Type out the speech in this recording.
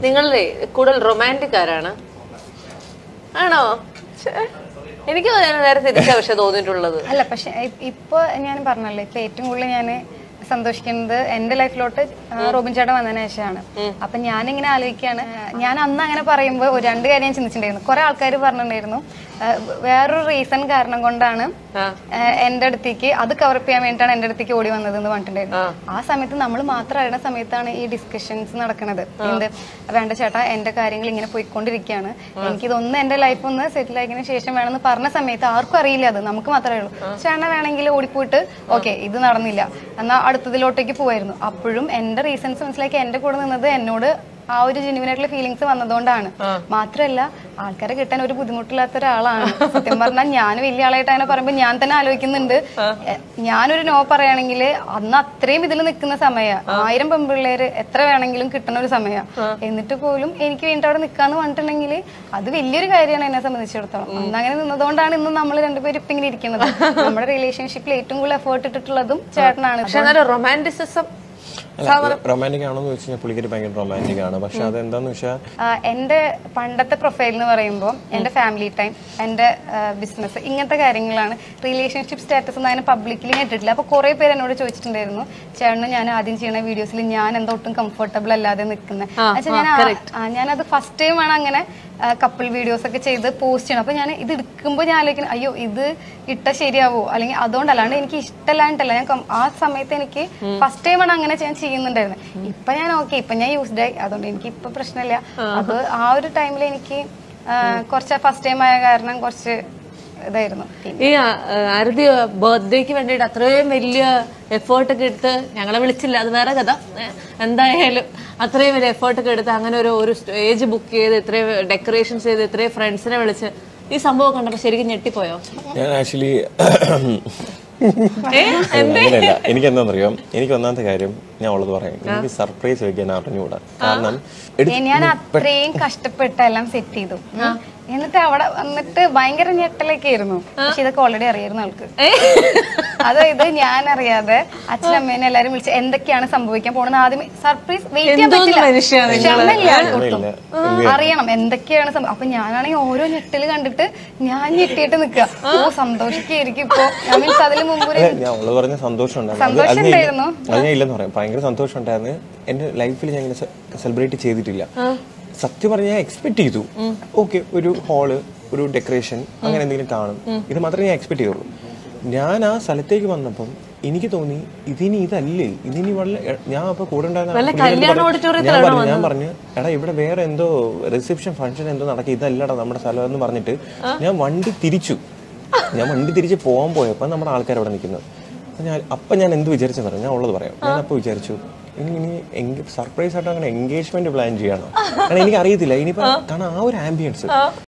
നിങ്ങളുടെ കൂടുതൽ റൊമാൻറ്റിക് ആരാണ്? ആണോ? എനിക്ക് നേരെ തിരിച്ചാ പക്ഷെ തോന്നിയിട്ടുള്ളത്. അല്ല, പക്ഷെ ഇപ്പൊ ഞാൻ പറഞ്ഞല്ലോ, ഇപ്പൊ ഏറ്റവും കൂടുതൽ ഞാൻ സന്തോഷിക്കുന്നത് എന്റെ ലൈഫിലോട്ട് റോബിൻ ചേട്ടൻ വന്നതിന് ശേഷമാണ്. അപ്പൊ ഞാനിങ്ങനെ ആലോചിക്കുകയാണ്, ഞാൻ അന്ന് അങ്ങനെ പറയുമ്പോൾ ഒരു 2 കാര്യം ഞാൻ ചിന്തിച്ചിട്ടുണ്ടായിരുന്നു. കുറെ ആൾക്കാർ പറഞ്ഞിട്ടുണ്ടായിരുന്നു വേറൊരു റീസൺ കാരണം കൊണ്ടാണ് എന്റെ അടുത്തേക്ക് അത് കവറപ്പ് ചെയ്യാൻ വേണ്ടിയിട്ടാണ് എന്റെ അടുത്തേക്ക് ഓടി വന്നത് എന്ന് പറഞ്ഞിട്ടുണ്ടായിരുന്നു. ആ സമയത്ത് നമ്മൾ മാത്രം അറിയുന്ന സമയത്താണ് ഈ ഡിസ്കഷൻസ് നടക്കുന്നത്. എന്ത് വേണ്ട ചേട്ടാ, എന്റെ കാര്യങ്ങൾ ഇങ്ങനെ പോയിക്കൊണ്ടിരിക്കുകയാണ്, എനിക്കിതൊന്ന് എന്റെ ലൈഫ് ഒന്ന് സെറ്റിൽ ആക്കിയതിനു ശേഷം വേണമെന്ന് പറഞ്ഞ സമയത്ത് ആർക്കും അറിയില്ല, അത് നമുക്ക് മാത്രമേ ഉള്ളൂ. ചേട്ടൻ വേണമെങ്കിൽ ഓടിപ്പോയിട്ട് ഓക്കെ ഇത് നടന്നില്ല എന്നാൽ അടുത്തതിലോട്ടേക്ക് പോവായിരുന്നു. അപ്പോഴും എന്റെ റീസൺസ് മനസ്സിലാക്കി എന്റെ കൂടെ നിന്നത് എന്നോട് ആ ഒരു ജെന്യുവനായിട്ടുള്ള ഫീലിങ്സ് വന്നതുകൊണ്ടാണ്. മാത്രമല്ല ആൾക്കാരെ കിട്ടാൻ ഒരു ബുദ്ധിമുട്ടില്ലാത്ത ഒരാളാണ്. സത്യം പറഞ്ഞാൽ ഞാൻ വലിയ ആളായിട്ട് അങ്ങനെ പറയുമ്പോൾ ഞാൻ തന്നെ ആലോചിക്കുന്നുണ്ട്, ഞാനൊരു നോ പറയുകയാണെങ്കിൽ അന്ന് അത്രയും ഇതിൽ നിൽക്കുന്ന സമയം 1000 പെൺപിള്ളേര് എത്ര വേണമെങ്കിലും കിട്ടുന്ന ഒരു സമയം, എന്നിട്ട് പോലും എനിക്ക് വേണ്ടി അവിടെ നിൽക്കാന്ന് പറഞ്ഞിട്ടുണ്ടെങ്കിൽ അത് വലിയൊരു കാര്യമാണ് എന്നെ സംബന്ധിച്ചിടത്തോളം. അന്ന് അങ്ങനെ നിന്നതുകൊണ്ടാണ് ഇന്ന് നമ്മൾ രണ്ടുപേരും ഇപ്പൊ ഇങ്ങനെ ഇരിക്കുന്നത്. നമ്മുടെ റിലേഷൻഷിപ്പിൽ ഏറ്റവും കൂടുതൽ എഫേർട്ട് ഇട്ടിട്ടുള്ളതും ചേട്ടനാണ്. റൊമാൻറ്റിസിസം റൊമാൻറ്റിക് ആണോന്ന് ചോദിച്ചാൽ പുള്ളിക്കാരി ഭയങ്കര റൊമാൻറ്റിക് ആണ്. പക്ഷെ അതെന്താന്ന് വെച്ചാൽ എന്റെ പണ്ടത്തെ പ്രൊഫൈൽ എന്ന് പറയുമ്പോൾ എന്റെ ഫാമിലി ടൈം, എന്റെ ബിസിനസ്, ഇങ്ങനത്തെ കാര്യങ്ങളാണ്. റിലേഷൻഷിപ്പ് സ്റ്റാറ്റസ് ഒന്നും അതിനെ പബ്ലിക്കലി ഞാൻ ഇട്ടിട്ടില്ല. അപ്പൊ കുറെ പേര് എന്നോട് ചോദിച്ചിട്ടുണ്ടായിരുന്നു, ചേട്ടന് ഞാൻ ആദ്യം ചെയ്യുന്ന വീഡിയോസിൽ ഞാൻ എന്താ ഒട്ടും കംഫർട്ടബിൾ അല്ലാതെ നിൽക്കുന്നത്. ഞാനത് ഫസ്റ്റ് ടൈമാണ് അങ്ങനെ കപ്പിൾ വീഡിയോസ് ഒക്കെ ചെയ്ത് പോസ്റ്റ് ചെയ്യണം. അപ്പൊ ഞാൻ ഇത് എടുക്കുമ്പോൾ ഞാൻ ആലോചിക്കണം, അയ്യോ ഇത് ഇട്ട ശരിയാവോ, അല്ലെങ്കിൽ അതുകൊണ്ടല്ലാണ്ട് എനിക്ക് ഇഷ്ടമല്ലാണ്ടല്ല. ഞാൻ ആ സമയത്ത് എനിക്ക് ഫസ്റ്റ് ടൈമാണ് അങ്ങനെ ഞാൻ ചെയ്യുന്നുണ്ടായിരുന്നത്. ഇപ്പൊ ഞാൻ ഓക്കെ, ഇപ്പൊ ഞാൻ യൂസ്ഡ് ആയി, അതുകൊണ്ട് എനിക്ക് ഇപ്പൊ പ്രശ്നമില്ല. അത് ആ ഒരു ടൈമിൽ എനിക്ക് കുറച്ച് ഫസ്റ്റ് ടൈം ആയ കാരണം കുറച്ച് ഇതായിരുന്നു. ഈ ആരതി ബർത്ത്ഡേക്ക് വേണ്ടിയിട്ട് അത്രയും വലിയ എഫേർട്ട് ഒക്കെ എടുത്ത് ഞങ്ങളെ വിളിച്ചില്ല, അത് വേറെ കഥ. എന്തായാലും അത്രയും വലിയ എഫേർട്ട് ഒക്കെ എടുത്ത് അങ്ങനെ ഒരു സ്റ്റേജ് ബുക്ക് ചെയ്ത് ഇത്രയും ഡെക്കറേഷൻസ് ചെയ്ത് ഇത്രയും ഫ്രണ്ട്സിനെ വിളിച്ച് ഈ സംഭവം കണ്ടപ്പോ ശരിക്കും ഞെട്ടിപ്പോയോ? ഞാൻ ആക്ച്വലി അങ്ങനെയല്ല. എനിക്ക് എന്താണെന്നറിയോ, എനിക്ക് ഒന്നാമത്തെ കാര്യം ഞാൻ ഉള്ളത് പറയാം, എനിക്ക് സർപ്രൈസ് വെക്കാൻ അറിഞ്ഞുകൂടാ. കാരണം ഞാൻ അത്രയും കഷ്ടപ്പെട്ടെല്ലാം സെറ്റ് ചെയ്തു, എന്നിട്ട് അവിടെ വന്നിട്ട് ഭയങ്കര ഞെട്ടലൊക്കെ ആയിരുന്നു. പക്ഷെ ഇതൊക്കെ ഓൾറെഡി അറിയായിരുന്നു ആൾക്ക്. അതായത് ഞാൻ അറിയാതെ അച്ഛനമ്മേനെ എല്ലാരും വിളിച്ച് എന്തൊക്കെയാണ് സംഭവിക്കാൻ പോണെന്ന് ആദ്യം സർപ്രൈസ് വെയിറ്റ് ചെയ്യാൻ പറ്റില്ല, അറിയണം എന്തൊക്കെയാണ്. അപ്പൊ ഞാനാണെങ്കിൽ ഓരോ ഞെട്ടല് കണ്ടിട്ട് ഞാൻ ഞെട്ടിയിട്ട് നിക്കുക. ഓ സന്തോഷിക്കായിരിക്കും ഇപ്പൊ. മീൻസ് അതിന് മുമ്പ് പറഞ്ഞ സന്തോഷം ഉണ്ടായിരുന്നു. അത് ഞാൻ ഇല്ലെന്ന് പറയാം, ഭയങ്കര സന്തോഷം ഉണ്ടായിരുന്നു. എന്റെ ലൈഫിൽ ഞാൻ ഇങ്ങനെ സെലിബ്രേറ്റ് ചെയ്തിട്ടില്ല. സത്യം പറഞ്ഞാൽ ഞാൻ എക്സ്പെക്ട് ചെയ്തു, ഓക്കെ ഒരു ഹാള്, ഒരു ഡെക്കറേഷൻ, അങ്ങനെ എന്തെങ്കിലും കാണും, ഇത് മാത്രമേ ഞാൻ എക്സ്പെക്ട് ചെയ്തുള്ളൂ. ഞാൻ ആ സ്ഥലത്തേക്ക് വന്നപ്പം എനിക്ക് തോന്നി ഇതിനി ഇതല്ലേ, ഇതിനി ഞാൻ അപ്പൊ കൂടെ ഞാൻ പറഞ്ഞു എടാ ഇവിടെ വേറെ എന്തോ റിസപ്ഷൻ ഫംഗ്ഷൻ എന്തോ നടക്കുക, ഇതല്ലടാ നമ്മുടെ സ്ഥലം എന്ന് പറഞ്ഞിട്ട് ഞാൻ വണ്ടി തിരിച്ച് പോകാൻ പോയപ്പോ നമ്മുടെ ആൾക്കാർ അവിടെ നിൽക്കുന്നത്. അപ്പൊ ഞാൻ എന്ത് വിചാരിച്ചെന്ന് പറയാം, ഞാൻ ഉള്ളത് പറയാം. ഞാൻ അപ്പൊ വിചാരിച്ചു ഇനി സർപ്രൈസ് ആയിട്ട് അങ്ങനെ എൻഗേജ്മെന്റ് പ്ലാൻ ചെയ്യണം. കാരണം എനിക്ക് അറിയത്തില്ല ഇനിയിപ്പോ, കാരണം ആ ഒരു ആംബിയൻസ്